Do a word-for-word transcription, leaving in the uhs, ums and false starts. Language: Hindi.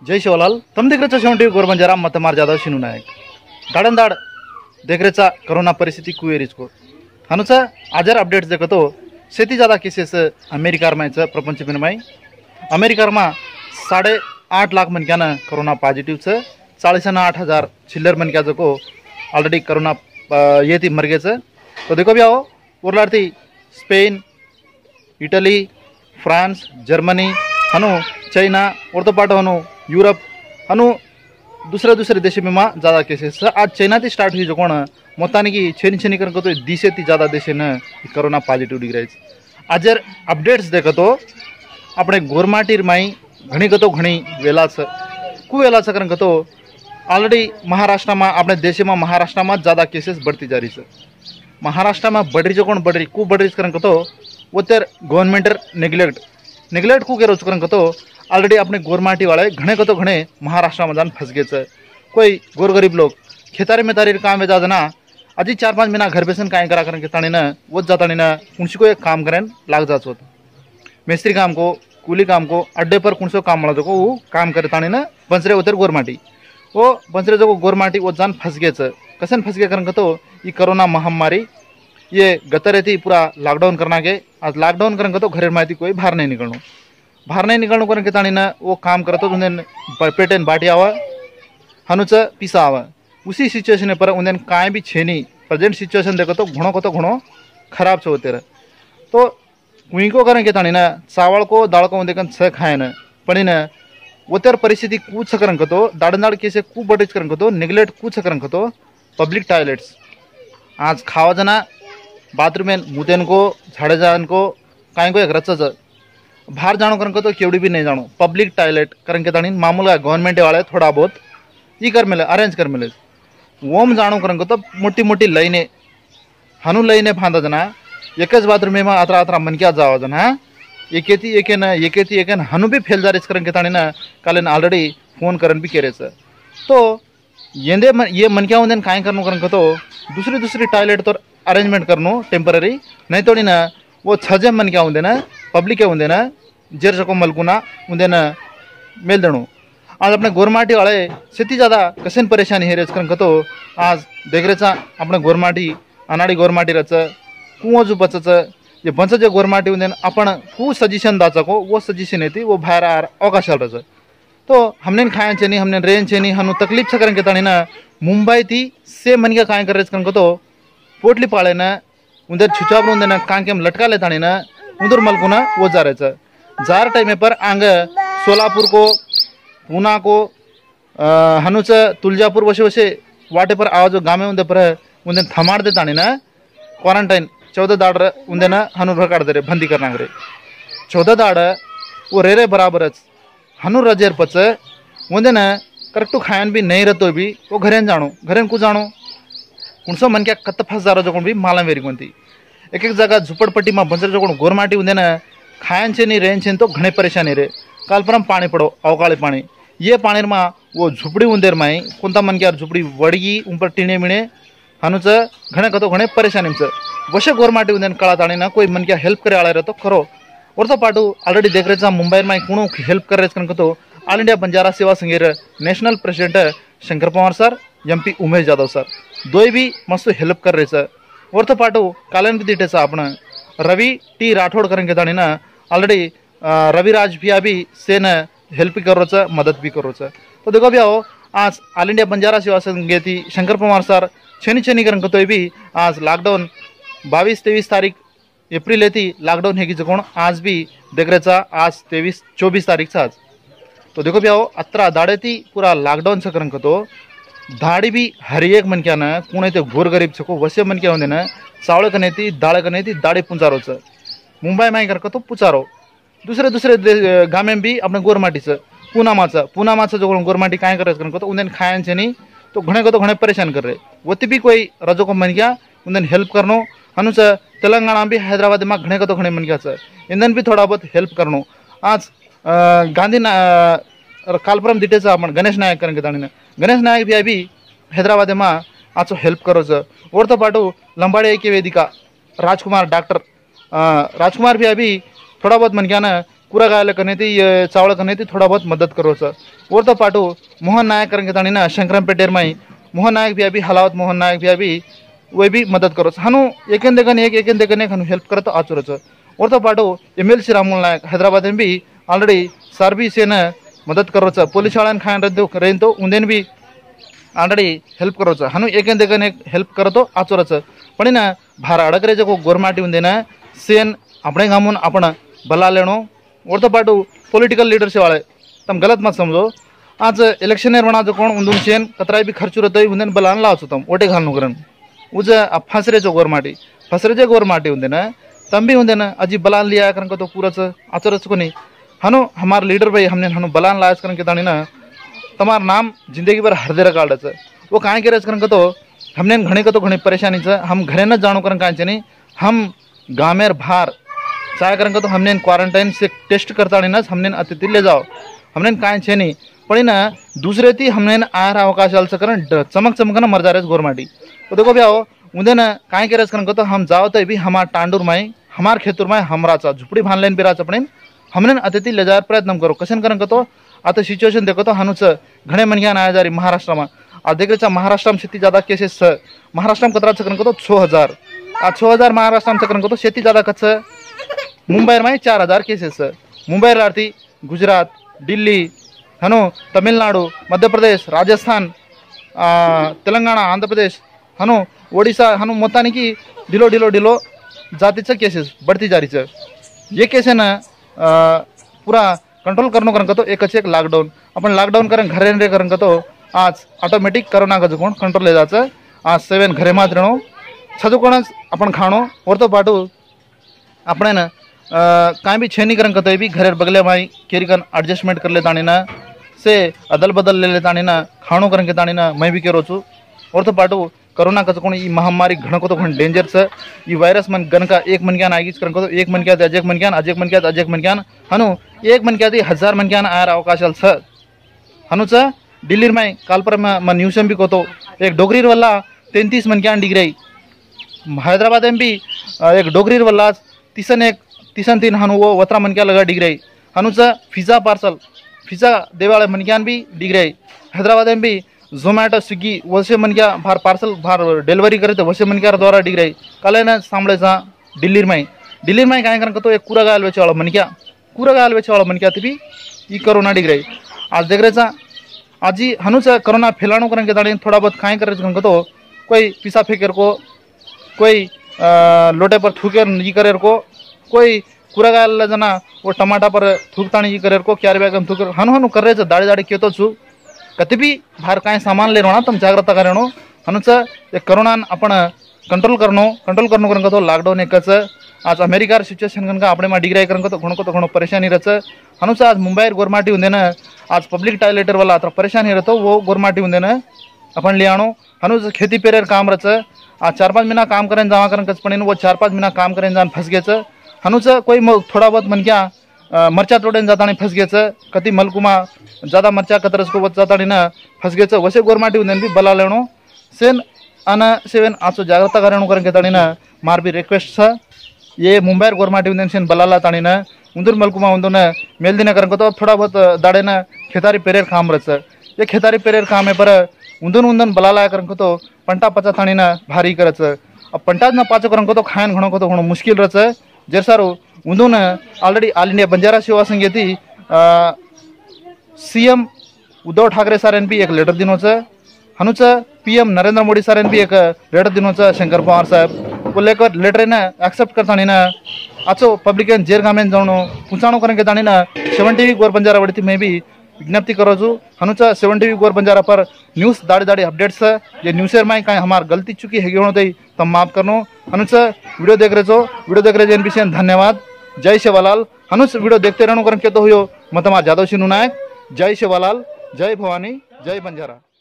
जय शिवलाल तम देखरेचा शेवटी गोरबंजारा मतमार जाधव शिनू नायक दाडंदाड देखरेचा कोरोना परिस्थिती कुवेरीचको हनुचा आजार अपडेट्स देखतो शेती जादा केसेस अमेरिका मायचं प्रपंच विनिमय अमेरिका मा साढ़े आठ लाख मनक्यानं कोरोना पॉझिटिव्हचं चाळीसनं आठ हजार चिल्लर मनक्याचं को ऑलरेडी कोरोना येती मरगेचं तो देखो भी आओ उरलार्थी स्पेन इटली फ्रांस जर्मनी हनु चैना और तो पाटो हनु यूरोप हनु दुसरे दुसरे देश में मा ज़्यादा केसेस आज चैना ती स्टार्ट हुई जो कोण मोतानी की छेनी छेनी करन तो दिसे ती ज़्यादा देशे न कोरोना पॉझिटिव डिग्राइज आजर अपडेट्स देखतो अपने गोरमाटीर माई घणी कतो घणी वेलाच कु वेलाच करन कतो ऑलरेडी महाराष्ट्र में अपने देश में महाराष्ट्र में ज़्यादा केसेस बढ़ती जा रही है महाराष्ट्र में बढ़ी जो कोण बढ़ी कु बढ़ी करन कतो वो तेर गवर्नमेंटर नेग्लेक्ट नेग्लेक्ट कु के रोज करन कतो ऑलरेडी अपने गोरमाटी वाले घणे कतो घणे महाराष्ट्र में जान फंस गए कोई गोरगरीब लोग खेतारी में तारी काम में जा ना अजी चार पाँच महीना घर बेसन काय करा करन के ताणी न वो जाताणी न कुणसी को एक काम करें लाग जाच होत मिस्त्री काम को कूली काम को अड्डे पर कुणसो काम मला जो को वो काम करे ताणी न बंसरे उतर गोरमाटी वो बंसरे जो गोरमाटी वो जान फंस गए कसन फंस गए करन कतो ये कोरोना महामारी ये गतर थी पूरा लॉकडाउन करना के आज लॉकडाउन करन तो घर माहिती कोई बाहर नहीं निकलनो बाहर नहीं निकलनो करन के ताणी न वो काम करतो उन्हें पेटेन बाटी आवा हनुच पिसा आवा उसी सिचुएशन पर उन्हें काय भी छेनी प्रेजेंट सिचुएशन देखो तो घणो को तो घणो खराब छो होते तो कुई को करन के ताणी न चावल को दाल को उन्हें छ खाए न पण न उतर परिस्थिति कूच करन तो दाड़नाड़ केसे कू बटेज करन तो नेग्लेक्ट कूच करन तो पब्लिक टॉयलेट्स आज खावा जना बाथरूम में मुतेन को झाड़े जान को काय को एक रच बाहर जानो करन तो केवड़ी भी नहीं जानो पब्लिक टॉयलेट करन के ताणी मामूल गवर्नमेंट वाले थोड़ा बहुत ये कर मिले अरेंज कर मिले ओम जानो करन तो मोटी मोटी लाइने हनु लाइने फांदा जना एकच बाथरूम में अतरा अतरा मनक्या जावा जना एकेती एकेन एकेती एकेन हनु भी फेल जारेच करन के ताणी ना कालेन ऑलरेडी फोन करन भी केरेच तो येंदे मन, ये मनक्या उन्देन काय करनो करन तो दूसरी दूसरी टॉयलेट तो अरेंजमेंट करनो टेम्पररी नहीं तो ना वो छजे मन क्या होंगे ना पब्लिक के होंगे ना जेर सको मलकुना होंगे ना मेल देनो आज अपने गोरमाटी वाले सेती ज़्यादा कसन परेशानी है रेच कर तो आज देख रेचा अपने गोरमाटी अनाड़ी गोरमाटी रच कुओं जो बचच ये बंच जे गोरमाटी होंगे अपन कु सजेशन दाचा को वो सजेशन येती वो बाहर आर अवकाशाल रच तो हमने खाया छे नहीं हमने रेन छे नहीं हनु तकलीफ से करें के ताणी ना मुंबई थी से मन क्या काय कर रेच कर तो पोटली पाले न उधर छुचावर उधर न कांकेम लटका लेता न उधर मलकुना वो जा रहे जार टाइम पर आंग सोलापुर को पूना को हनुच तुलजापुर वसे वसे वाटे पर आवाज गामे उधर पर उधर थमाड़ देता न क्वारंटाइन चौदह दाड़ उधर न हनु भरकाड़ दे बंदी करना रे चौदह दाड़ वो रे रे बराबर हनु रजेर पच उधर न करेक्ट खायन भी नहीं रहतो भी वो घरेन जानो घरेन को जानो कुणसो मन क्या कत्त फंस जा जो भी मालम वेरी कोणती एक एक जगह झुपड़पट्टी में बंसर जो गोरमाटी होंगे ना खायन छे नहीं रेन छे तो घणे परेशानी रे काल पर हम पानी पड़ो अवकाळी पानी ये पानी में वो झुपड़ी उंदेर माई कोणता मन क्या झुपड़ी वड़गी ऊपर टीणे मिणे हनुच घणे कतो घणे परेशानी वशे गोरमाटी उंदेन कळा ताणी ना कोई मन क्या हेल्प करे आळे रे तो खरो और तो पाटू ऑलरेडी देख रहे मुंबई में कुणो हेल्प कर रहे कन तो ऑल इंडिया बंजारा सेवा संघेर national president Shankar Pawar sir MP Umesh Jadhav sir दोय भी मस्त हेल्प कर रहे सर और तो पाटू कालन भी दिटेचा आपण रवि टी राठौड़ करें के ताणी ना ऑलरेडी रविराज भी अभी से न हेल्प भी करो मदद भी करो तो देखो भी आओ आज ऑल इंडिया बंजारा सेवा संघ थी शंकर पवार सर छेनी छेनी करें तो भी आज लॉकडाउन बाईस तेईस तारीख एप्रिल थी लॉकडाउन है कि कोण आज भी देख रहे आज तेईस चौबीस तारीख से आज तो देखो भी आओ अत्रा दाड़े थी पूरा लॉकडाउन से करें तो धाड़ी भी हर एक मन क्या ना कुणे ते घोर गरीब छको वसे मन क्या होंगे ना चावल कने थी दाल कने थी दाड़ी पुंचारो छ मुंबई में कर तो पुचारो दूसरे दूसरे गामे भी अपने गोरमाटी से पूना माचा पूना माचा जो गोरमाटी काय कर तो उन्हें खायन छे नहीं तो घणे को तो घणे परेशान कर रहे वो भी कोई रजो को मन क्या उन्हें हेल्प करनो हनुच तेलंगाना भी हैदराबाद में घणे को तो घणे मन क्या छ इंधन भी थोड़ा बहुत हेल्प करनो आज गांधी कालपुरम दिटेचा आपण गणेश नायक करेंगे ताणी गणेश नायक भी अभी हैदराबाद में आज हेल्प करो और तो पाटू लंबाड़े ऐक्य वेदिका राजकुमार डॉक्टर राजकुमार भी अभी थोड़ा बहुत मन क्या ना కూరగాయల కనేది చావಳ కనేది थोड़ा बहुत मदद करो च और तो पाटू मोहन नायक करके तानी ना शंकरमपेटेर में मोहन नायक भी अभी हलावत मोहन नायक भी अभी वे भी मदद करो हनु एक देखन एक एक देखन एक हनु हेल्प करत आचुर च और तो पाटू एमएलसी रामुल नायक हैदराबाद में भी ऑलरेडी सर्विस ಏನ मदद करो च पुलिस वाला खान रहते रेन तो उन्हें भी ऑलरेडी हेल्प करो च हनु एक देखन एक हेल्प करतो आचुर च पण ना भार अडकरे जो गोरमाटी उंदे ना सेन अपने गामून आपण बला लेणो और तो पाटू पॉलिटिकल लीडरशिप वाले तम गलत मत समझो आज इलेक्शन बना जो कौन उन्दून सेन कतराई भी खर्च रहते उन्हें बलान लावचो तम ओटे घालनो करन उज फसरे जो गोरमाटी फसरे जो गोरमाटी उंदे ना तम भी उंदे ना अजी बलान लिया करन को तो पूरा च आचरच को नहीं हनु हमार लीडर भाई हमने हनु बलान लाज करन के तानी ना तमार नाम जिंदगी भर हरदे रकाड़ च वो काहे के रच करन को तो हमने घणे को तो घणे परेशानी च हम घरे न जानो करन काहे नहीं हम गामेर भार चाहे करन को तो हमने क्वारंटाइन से टेस्ट करता नहीं ना हमने अतिथि ले जाओ हमने काहे छे नहीं पड़ी ना दूसरे थी हमने आयर अवकाश अलस करन चमक चमक ना मर जा रहे गोरमाटी तो देखो भैया उन्हें ना काहे के रच करन को तो हम जाओ तो भी हमार टांडूर माई हमार खेतुर माई हमरा चा झुपड़ी भान लेन बिरा चपड़े हमने अतिथि ले जाए प्रयत्न करो कशन करन को तो आता सिच्युएशन देखो तो हनुच घणे मनग्यान आया जारी महाराष्ट्र में आ देखरेचा महाराष्ट्र में शेती ज्यादा केसेस महाराष्ट्र में कतरा चक्कर को तो छः हजार आ छः हजार महाराष्ट्र में चक्कर को तो शेती ज्यादा कच्छ मुंबई में चार हजार केसेस मुंबई लाती गुजरात दिल्ली हनु तमिलनाडु मध्य प्रदेश राजस्थान तेलंगाना आंध्र प्रदेश हनु ओडिशा हनु मोतानी की डिलो डिलो डिलो जातीचं केसेस बढ़ती जा रही है ये केस है ना पूरा कंट्रोल करनो करन तो एक एक लॉकडाउन अपन लॉकडाउन करें घरे रे करन तो आज ऑटोमेटिक कोरोना का जो कोण कंट्रोल ले जाचं आज सेवन घरे मात रेणो छदुकोण अपन खाणो और तो पाटू अपने ना काई भी छेनी करन कतो भी घरे बगले माई केरी कन एडजस्टमेंट कर ले तानी ना से अदल बदल ले ले तानी ना खाणो करन के तानी ना मैं भी केरो छु और तो पाटू कोरोना का कोण ई महामारी घण को तो घण डेंजर छ ई वायरस मन गन का एक मन ज्ञान आगीच करन को तो एक मन क्या अजक मन ज्ञान अजक मन क्या अजक मन ज्ञान हनु एक मन क्या हजार मन ज्ञान आयर अवकाश अल छ हनु छ दिल्ली में काल पर मैं न्यूज में भी को तो एक डोगरीर वाला तैंतीस मन ज्ञान डिग्री हैदराबाद में भी एक डोगरीर वाला तीसन एक तीसन तीन हनु वो वतरा मन क्या लगा डिग्री हनु छ पिज्जा पार्सल पिज्जा देवाले मन ज्ञान भी डिग्री हैदराबाद में भी जोमैटो स्विगी वैसे मन क्या भार पार्सल भार डिलीवरी करे तो वैसे मन क्या द्वारा डिग्री कल ना सांभळे सा दिल्ली में दिल्ली में काय करन तो एक कूरगायल वेचे वाला मन क्या कूरगायल वेचे वाला मन क्या थी ई कोरोना डिग्री आज देख रहे आज ही हनुच कोरोना फैलानो करन के दाड़ी थोड़ा बहुत खाए करे करन तो कोई पिसा फेंकर को कोई लोटे पर थूकर ई करे को कोई कूरगायल जना वो टमाटा पर थूकतानी ई करे को क्यारे बैगन थूकर हनु हनु कर रहे दाड़ी दाड़ी केतो छु कति भी बाहर काय सामान ले रोना तुम जागृता करेनो हनुच एक कोरोना आपण कंट्रोल करनो कंट्रोल करनो करन तो लॉकडाउन एकच आज अमेरिका सिच्युएशन कनका आपणे मा डिग्री करन तो घणो को तो घणो परेशानी रच हनुच आज मुंबई गोरमाटी उंदे ना आज पब्लिक टॉयलेटर वाला अത്ര परेशानी रहतो वो गोरमाटी उंदे ना अपन ले आनो हनुच खेती पेरेर काम रच आज चार पांच महीना काम करें जावा करन कच पड़े वो चार पांच महीना काम करें जान फंस गेच हनुच कोई थोड़ा बहुत मन क्या मरचा तोडेन जाता फंस गेच कति मलकुमा ज़्यादा मरचा कतरस को जाता ना फंस गेच वैसे गोरमाटी उंदे भी बला लेनो सेन अन सेवन आचो जागृता करेनो करन के ना मार भी रिक्वेस्ट छ ये मुंबई गोरमाटी उंदे सेन बलाला तानी ना उंदूर मलकुमा उंदून मेलदिन करन को तो थोड़ा बहुत दाड़े ना खेतारी पेरेर काम रच ये खेतारी पेरेर काम है पर उंदून उंदून बलाला करन को तो पंटा पचा थानी ना भारी करच अब पंटा ना पाचो करन को तो खायन घणो को तो घणो मुश्किल रच जेर सारो उंदून already all India Banjara Seva संघेती सीएम उद्धव ठाकरे सारेन भी एक लेटर दिनो छ हनुच पीएम नरेंद्र मोदी सारेन भी एक लेटर दिनो छ शंकर पवार साहब वो लेकर लेटर ना एक्सेप्ट करता ना आचो पब्लिकन जेर गामेन जाणो पुचाणो करन के ना सेवन टीवी गोर बंजारा वड़ती मैं भी विज्ञप्ति करो छू हनुच सेवन टीवी गोर बंजारा पर न्यूज़ दाड़ी दाड़ी अपडेट्स ये न्यूज़र में कहीं हमार गलती चुकी है होनो तई तब माफ करनो हनुच वीडियो देख रहे छो वीडियो देख रहे एनबीसी धन्यवाद जय सेवालाल हनुच वीडियो देखते रहनो करन के तो हुयो मतमा जादव सिन्हू नायक जय सेवालाल जय भवानी जय बंजारा।